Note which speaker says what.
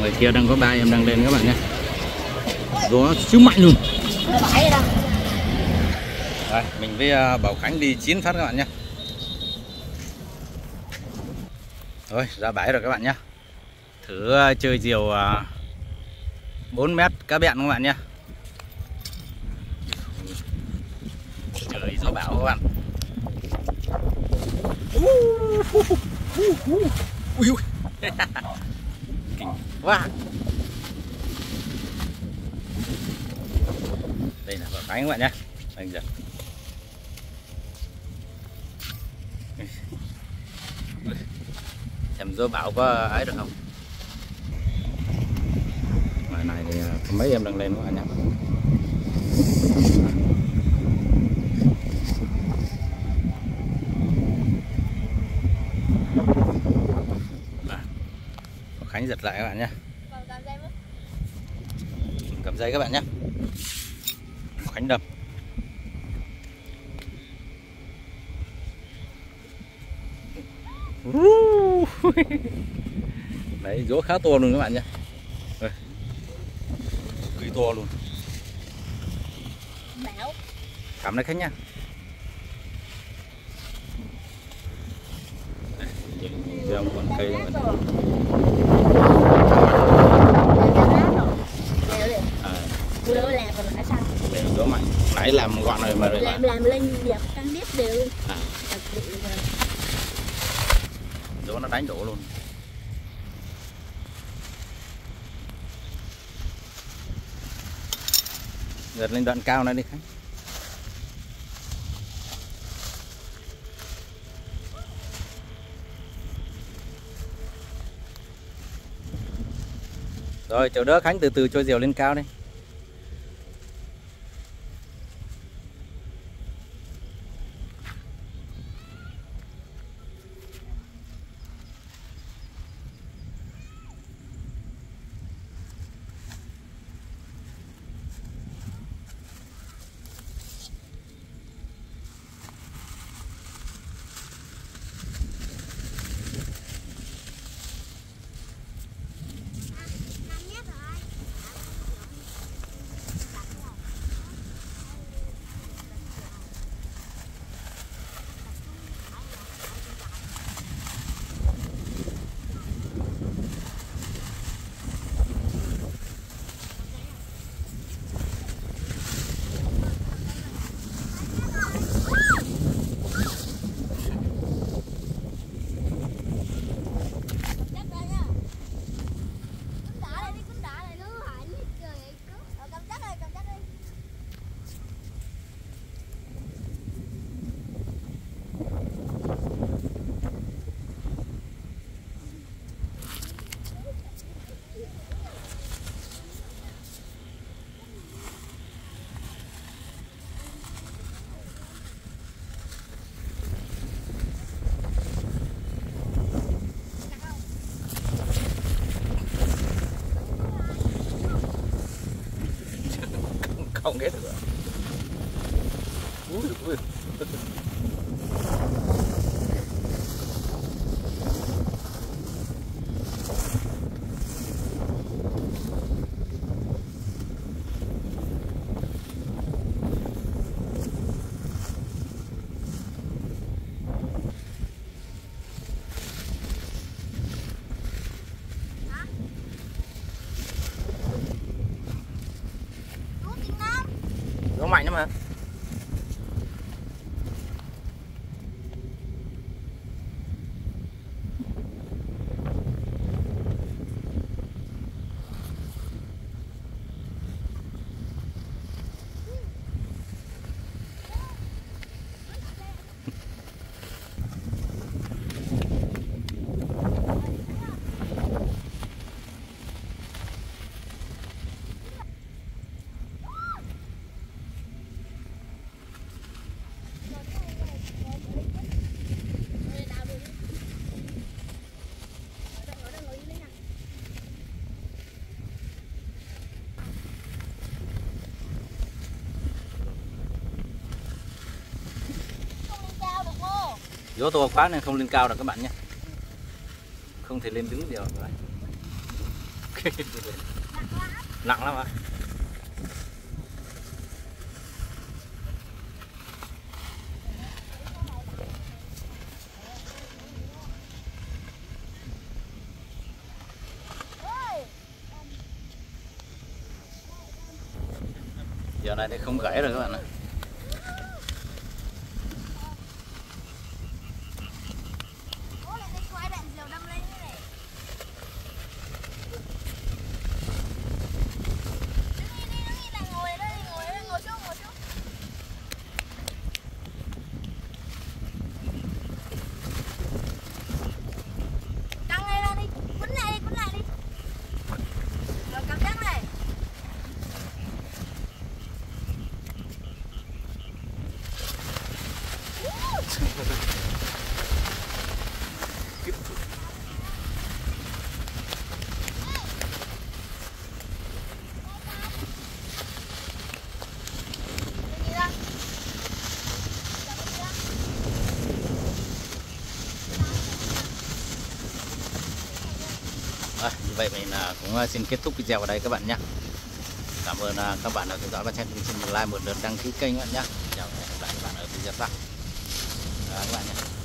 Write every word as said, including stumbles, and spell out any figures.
Speaker 1: Ngoài kia đang có ba em đang lên các bạn nhé. Gió siêu mạnh luôn. Đây, mình với Bảo Khánh đi chín phát các bạn nhé. Rồi ra bãi rồi các bạn nhé. Thử chơi diều bốn mét cá bẹn các bạn nhé. Trời gió bão các bạn. Ui ui. Kinh quá. Đây là Bảo Khánh các bạn nhé. Đây giờ. Xem gió bão có ấy được không? Ngoài này thì có mấy em đang lên các bạn nhé. Khánh giật lại các bạn nhé. Cầm dây các bạn nhé. Khánh đâm. Đấy, gió khá to luôn các bạn nhé. Cực to luôn. Cầm lấy Khánh nhá. Gieo một con cây các bạn. Để gió mạnh. Nãy làm gọn rồi mà rồi
Speaker 2: làm làm lên dập căng đít đều luôn. À.
Speaker 1: Gió nó đánh đổ luôn. Giật lên đoạn cao này đi Khánh. Rồi chờ đỡ Khánh từ từ cho diều lên cao đi. Không ghét được. Ui, ui. Gió mạnh lắm mà. Gió to quá nên không lên cao được các bạn nhé. Không thể lên đứng được rồi. Nặng lắm ạ. Giờ này thì không gãy rồi các bạn ạ. À, như vậy mình cũng xin kết thúc video ở đây các bạn nhé. Cảm ơn các bạn đã theo dõi và xem. Xin một like, một lượt đăng ký kênh các bạn nhé. Chào và hẹn gặp lại các bạn ở video sau. Đó, các bạn nhé.